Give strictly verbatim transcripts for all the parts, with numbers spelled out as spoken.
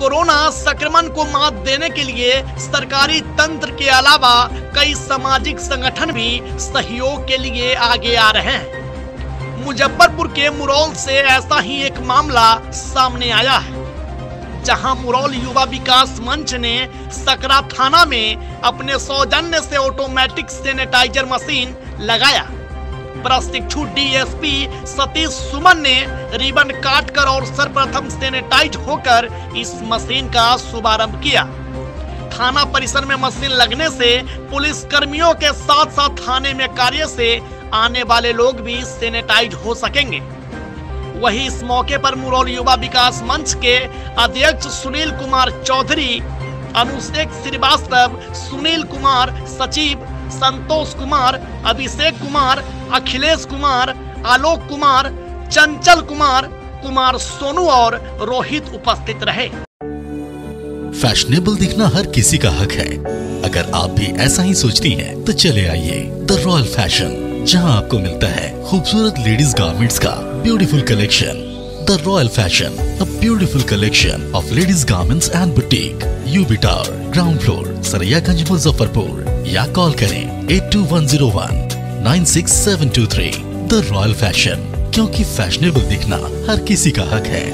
Corona संक्रमण को मात देने के लिए सरकारी तंत्र के अलावा कई सामाजिक संगठन भी सहयोग के लिए आगे आ रहे हैं। मुजफ्फरपुर के मुरौल से ऐसा ही एक मामला सामने आया है, जहां मुरौल युवा विकास मंच ने सकरा थाना में अपने सौजन्य से ऑटोमेटिक सैनिटाइजर मशीन लगाया। प्रशिक्षु डीएसपी सतीश सुमन ने रिबन काटकर और सर्वप्रथम सैनिटाइज होकर इस मशीन का शुभारंभ किया। थाना परिसर में मशीन लगने से पुलिस कर्मियों के साथ साथ थाने में कार्य से आने वाले लोग भी सैनिटाइज हो सकेंगे। वहीं इस मौके पर मुरौल युवा विकास मंच के अध्यक्ष सुनील कुमार चौधरी, अनुषेक श्रीवास्तव, सुनील कुमार, सचिव संतोष कुमार, अभिषेक कुमार, अखिलेश कुमार, आलोक कुमार, चंचल कुमार, कुमार सोनू और रोहित उपस्थित रहे। फैशनेबल दिखना हर किसी का हक है। अगर आप भी ऐसा ही सोचती हैं, तो चले आइए द रॉयल फैशन, जहां आपको मिलता है खूबसूरत लेडीज गारमेंट्स का beautiful collection. The Royal Fashion, a beautiful collection of ladies garments and boutique, UB tower, ground floor, Saraiyaganj, Muzaffarpur, या कॉल करें at two one zero one nine six seven two three. The Royal Fashion, क्योंकि fashionable दिखना हर किसी का हक है।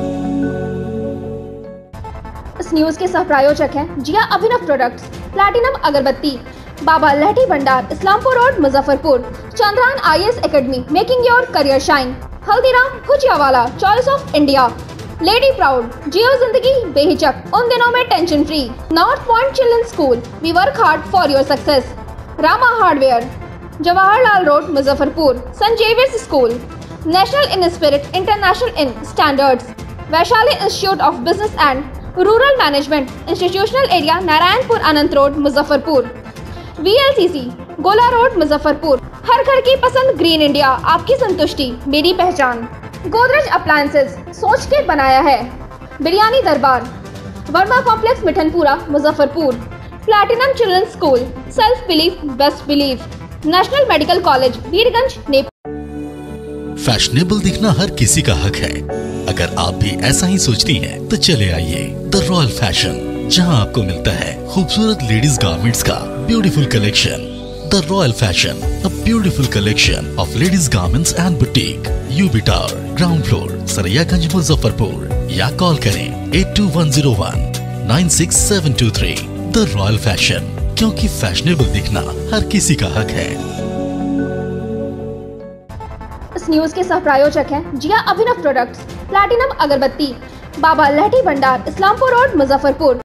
इस न्यूज के सह प्रायोजक हैं जिया अभिनव प्रोडक्ट्स, प्लैटिनम अगरबत्ती, Baba Lahathi Bhandar, Islampur road, Muzaffarpur, Chandran IAS academy, making your career shine, Haldiram Bhujiawala, choice of India, lady proud, जियो जिंदगी बेहिचक, उन दिनों में tension free, North Point children school, we work hard for your success, Rama hardware, Jawaharlal road, Muzaffarpur, Saint Xavier's school, national in spirit, international in standards, Vaishali institute of business and rural management, institutional area, Narayanpur Anant road, Muzaffarpur, VLCC, Gola road, Muzaffarpur. हर घर की पसंद, green India, आपकी संतुष्टि मेरी पहचान। Godrej appliances, सोच के बनाया है। Biryani Darbar, Verma complex, Mithanpura, Muzaffarpur, platinum children school, self belief best belief, national medical college, Birgunj, Nepal. Fashionable दिखना हर किसी का हक है। अगर आप भी ऐसा ही सोचती हैं, तो चले आइए द रॉयल फैशन, जहां आपको मिलता है खूबसूरत लेडीज गारमेंट्स का beautiful collection. The Royal Fashion, a beautiful collection of ladies garments and boutique, UB tower, ground floor, Saraiyaganj, Muzaffarpur, या कॉल करें at two one zero one nine six seven two three. The Royal Fashion, क्योंकि fashionable दिखना हर किसी का हक है। इस न्यूज के सह प्रायोजक हैं जिया अभिनव प्रोडक्ट्स, प्लैटिनम अगरबत्ती, बाबा लहठी भंडार, इस्लामपुर रोड, मुजफ्फरपुर।